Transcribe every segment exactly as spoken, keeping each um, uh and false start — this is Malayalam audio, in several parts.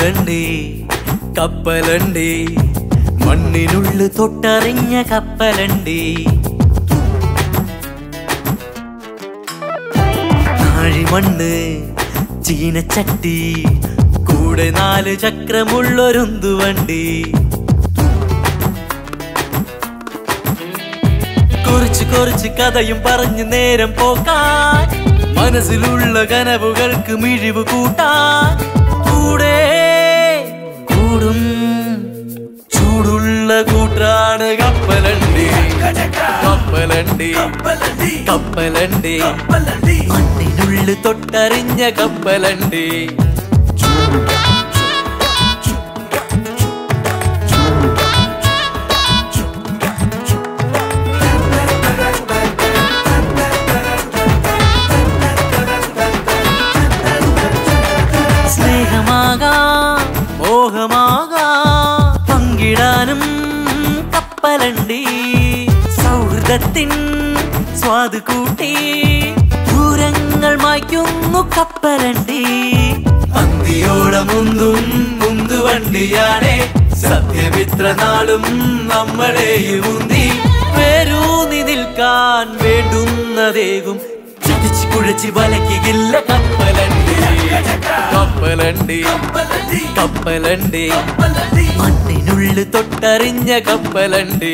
കപ്പലണ്ടി കപ്പലണ്ടി മണ്ണിനുള്ളിൽ തൊട്ടറിഞ്ഞ കപ്പലണ്ടി നാഴിമണ്ണ് ചീനച്ചട്ടി കൂടെ നാല് ചക്രമുള്ളൊരുന്തുവണ്ടി കുറിച്ച് കുറിച്ച് കഥയും പറഞ്ഞ് നേരം പോക്കാൻ മനസ്സിലുള്ള കനവുകൾക്ക് മിഴിവ് കൂട്ടാൻ കൂടെ കൂടും ചൂടുള്ള കൂട്ടാണ് കപ്പലണ്ടി കപ്പലണ്ടി കപ്പലണ്ടി മണ്ണിനുള്ളിൽ തൊട്ടറിഞ്ഞ കപ്പലണ്ടി പങ്കിടാനും കപ്പലണ്ടി സൗഹൃദത്തിൻ സ്വാദ് കൂട്ടി ദൂരങ്ങൾ മായ്ക്കുന്നു കപ്പലണ്ടി അന്തിയോളമുന്തും മുന്തുവണ്ടിയാണേ സത്യമിത്ര നാളും നമ്മളെയും ഉന്തി വേരൂന്നി നിൽക്കാൻ വേണ്ടുന്നതേകും ചതിച്ച് കുഴച്ച് വലയ്ക്കില്ല കപ്പലണ്ടി കപ്പലണ്ടി കപ്പലണ്ടി മണ്ണിനുള്ളിൽ തൊട്ടറിഞ്ഞ കപ്പലണ്ടി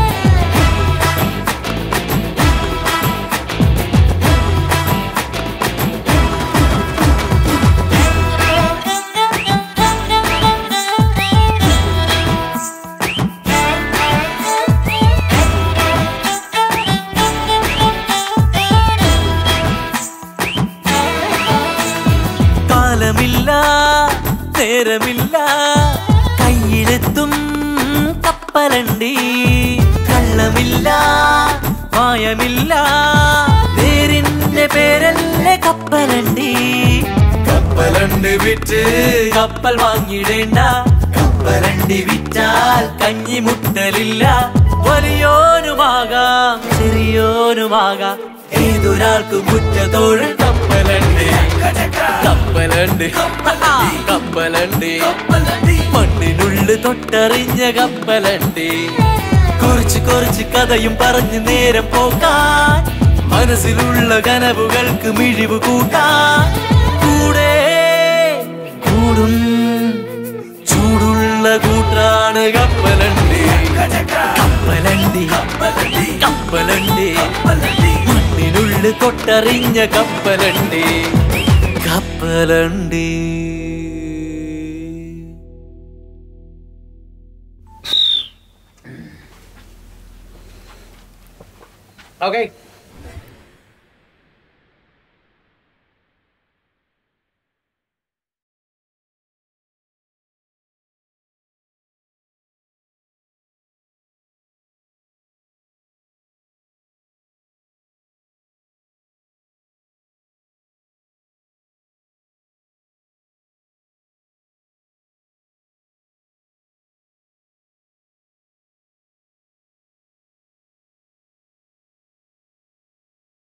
നേരമില്ല കയ്യിലെത്തും കപ്പലണ്ടി കള്ളമില്ല മായമില്ല നേരിന്റെ പേരല്ലേ കപ്പലണ്ടി കപ്പലണ്ടി വിറ്റ് കപ്പൽ വാങ്ങിടേണ്ട കപ്പലണ്ടി വിറ്റാൽ കഞ്ഞി മുട്ടലില്ല വലിയോനുമാകാം ചെറിയോനുമാകാം ഏതൊരാൾക്കും മുറ്റത്തോഴൻ കപ്പലണ്ടി കപ്പലണ്ടി കപ്പലണ്ടി മണ്ണിനുള്ളിൽ തൊട്ടറിഞ്ഞ കപ്പലണ്ടി കുറിച്ച് കുറിച്ച് കഥയും പറഞ്ഞ് നേരം പോക്കാൻ മനസ്സിലുള്ള കനവുകൾക്ക് മിഴിവ് കൂട്ടാൻ കൂടെ കൂടും ചൂടുള്ള കൂട്ടാണ് കപ്പലണ്ടി കപ്പലണ്ടി കപ്പലണ്ടി മണ്ണിനുള്ളിൽ തൊട്ടറിഞ്ഞ കപ്പലണ്ടി കപ്പലണ്ടി. Okay.